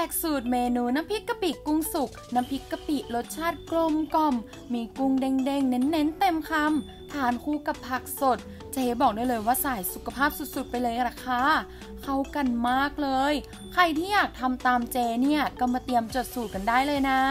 กสูตรเมนูน้ำพริกกะปิกุ้งสุกน้ำพริกกะปิรสชาติกลมกล่อมมีกุ้งเด้งๆเน้นๆเต็มคำทานคู่กับผักสดเจ๊บอกได้เลยว่าสายสุขภาพสุดๆไปเลยล่ะค่ะเข้ากันมากเลยใครที่อยากทำตามเจเนี่ยก็มาเตรียมจดสูตรกันได้เลยนะ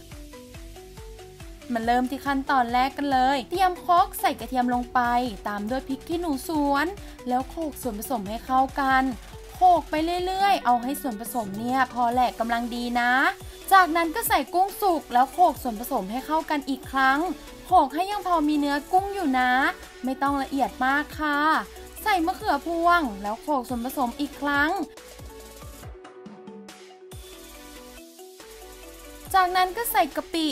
มาเริ่มที่ขั้นตอนแรกกันเลยเตรียมโคกใส่กระเทียมลงไปตามด้วยพริกขี้หนูสวนแล้วโขลกส่วนผสมให้เข้ากันโขลกไปเรื่อยๆเอาให้ส่วนผสมเนี่ยพอแหลกกำลังดีนะจากนั้นก็ใส่กุ้งสุกแล้วโขลกส่วนผสมให้เข้ากันอีกครั้งโขลกให้ยังพอมีเนื้อกุ้งอยู่นะไม่ต้องละเอียดมากค่ะใส่มะเขือพวงแล้วโขลกส่วนผสมอีกครั้งจากนั้นก็ใส่กะปิ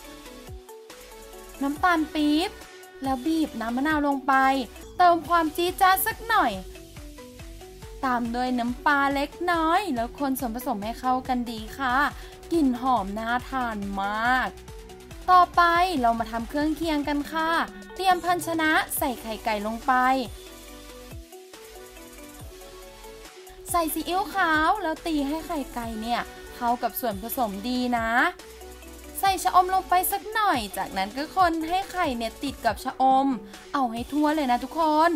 น้ำตาลปี๊บแล้วบีบน้ำมะนาวลงไปเติมความจี๊ดจ๊าดสักหน่อยตามด้วยน้ำปลาเล็กน้อยแล้วคนส่วนผสมให้เข้ากันดีค่ะกลิ่นหอมน่าทานมากต่อไปเรามาทำเครื่องเคียงกันค่ะเตรียมภาชนะใส่ไข่ไก่ลงไปใส่ซีอิ๊วขาวแล้วตีให้ไข่ไก่เนี่ยเข้ากับส่วนผสมดีนะใส่ชะอมลงไปสักหน่อยจากนั้นก็คนให้ไข่เนี่ยติดกับชะอมเอาให้ทั่วเลยนะทุกคน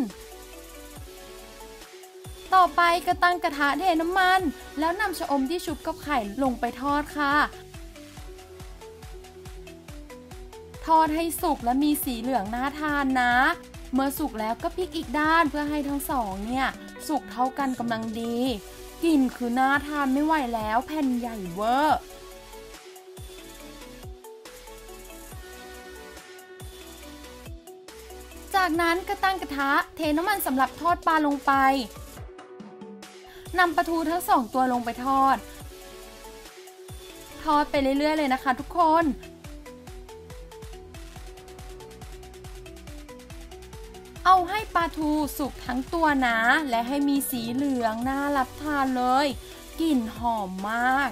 ต่อไปก็ตั้งกระทะเทน้ำมันแล้วนำชะอมที่ชุบกับไข่ลงไปทอดค่ะทอดให้สุกและมีสีเหลืองน่าทานนะเมื่อสุกแล้วก็พลิกอีกด้านเพื่อให้ทั้งสองเนี่ยสุกเท่ากันกำลังดีกลิ่นคือน่าทานไม่ไหวแล้วแผ่นใหญ่เวอร์จากนั้นก็ตั้งกระทะเทน้ำมันสำหรับทอดปลาลงไปนำปลาทูทั้ง2ตัวลงไปทอดไปเรื่อยๆเลยนะคะทุกคนเอาให้ปลาทูสุกทั้งตัวนะและให้มีสีเหลืองน่ารับทานเลยกลิ่นหอมมาก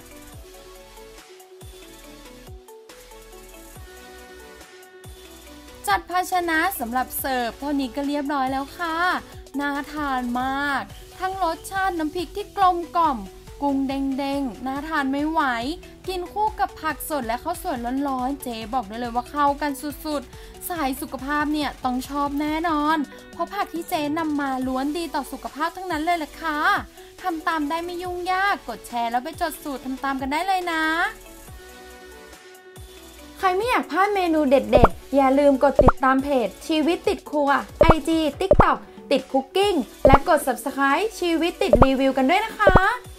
จัดภาชนะสำหรับเสิร์ฟเท่านี้ก็เรียบร้อยแล้วค่ะน่าทานมากทั้งรสชาติน้ำพริกที่กลมกล่อมกุ้งเด้งๆน่าทานไม่ไหวกินคู่กับผักสดและข้าวสวยร้อนๆเจ๊บอกได้เลยว่าเข้ากันสุดๆสายสุขภาพเนี่ยต้องชอบแน่นอนเพราะผักที่เจ๊นำมาล้วนดีต่อสุขภาพทั้งนั้นเลยล่ะค่ะทำตามได้ไม่ยุ่งยากกดแชร์แล้วไปจดสูตรทำตามกันได้เลยนะใครไม่อยากพลาดเมนูเด็ดๆอย่าลืมกดติดตามเพจชีวิตติดครัว IG TikTok ติดคุกกิ้งและกด Subscribe ชีวิตติดรีวิวกันด้วยนะคะ